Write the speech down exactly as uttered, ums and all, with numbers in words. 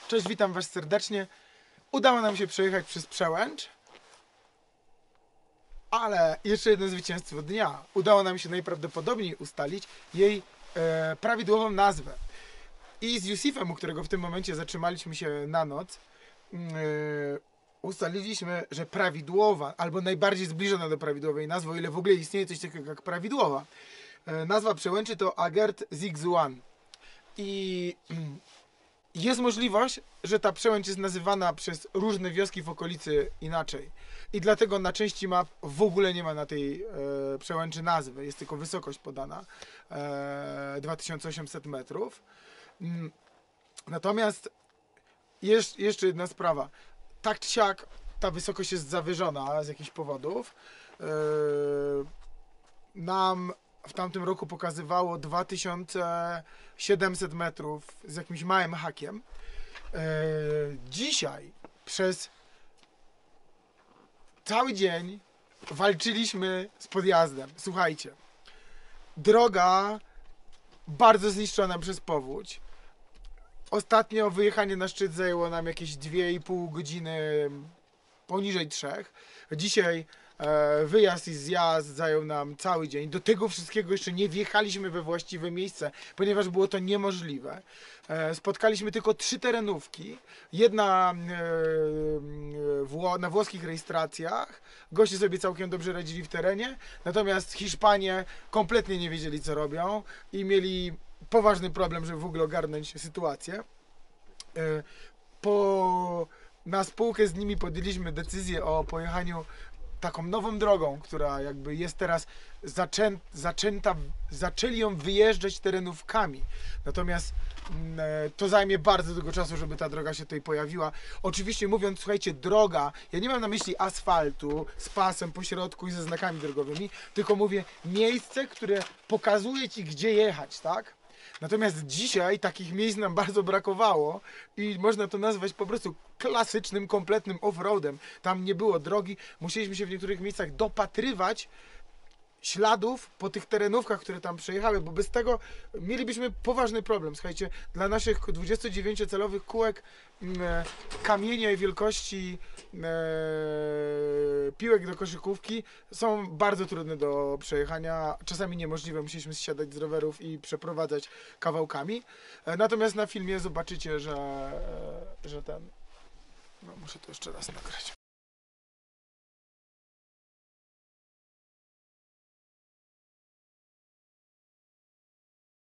Cześć, witam was serdecznie. Udało nam się przejechać przez Przełęcz. Ale jeszcze jedno zwycięstwo dnia. Udało nam się najprawdopodobniej ustalić jej e, prawidłową nazwę. I z Jusifem, u którego w tym momencie zatrzymaliśmy się na noc, e, ustaliliśmy, że prawidłowa, albo najbardziej zbliżona do prawidłowej nazwy, o ile w ogóle istnieje coś takiego jak prawidłowa, e, nazwa Przełęczy to Agert Zigzuan. I jest możliwość, że ta przełęcz jest nazywana przez różne wioski w okolicy inaczej. I dlatego na części map w ogóle nie ma na tej e, przełęczy nazwy. Jest tylko wysokość podana. E, dwa tysiące osiemset metrów. Mm. Natomiast jesz, jeszcze jedna sprawa. Tak czy siak ta wysokość jest zawyżona z jakichś powodów. E, nam w tamtym roku pokazywało dwa tysiące siedemset metrów z jakimś małym hakiem. Eee, dzisiaj przez cały dzień walczyliśmy z podjazdem. Słuchajcie, droga bardzo zniszczona przez powódź. Ostatnio wyjechanie na szczyt zajęło nam jakieś dwie i pół godziny, poniżej trzech. Dzisiaj e, wyjazd i zjazd zajął nam cały dzień. Do tego wszystkiego jeszcze nie wjechaliśmy we właściwe miejsce, ponieważ było to niemożliwe. E, spotkaliśmy tylko trzy terenówki. Jedna e, wło na włoskich rejestracjach. Goście sobie całkiem dobrze radzili w terenie. Natomiast Hiszpanie kompletnie nie wiedzieli, co robią i mieli poważny problem, żeby w ogóle ogarnąć sytuację. E, po Na spółkę z nimi podjęliśmy decyzję o pojechaniu taką nową drogą, która jakby jest teraz zaczę, zaczęta, zaczęli ją wyjeżdżać terenówkami. Natomiast mm, to zajmie bardzo długo czasu, żeby ta droga się tutaj pojawiła. Oczywiście mówiąc, słuchajcie, droga, ja nie mam na myśli asfaltu z pasem po środku i ze znakami drogowymi, tylko mówię miejsce, które pokazuje ci, gdzie jechać, tak? Natomiast dzisiaj takich miejsc nam bardzo brakowało i można to nazwać po prostu klasycznym, kompletnym off-roadem. Tam nie było drogi, musieliśmy się w niektórych miejscach dopatrywać śladów po tych terenówkach, które tam przejechały, bo bez tego mielibyśmy poważny problem. Słuchajcie, dla naszych dwudziestodziewięciocalowych kółek e, kamienie wielkości e, piłek do koszykówki są bardzo trudne do przejechania, czasami niemożliwe. Musieliśmy zsiadać z rowerów i przeprowadzać kawałkami. E, natomiast na filmie zobaczycie, że, e, że ten... No, muszę to jeszcze raz nagrać.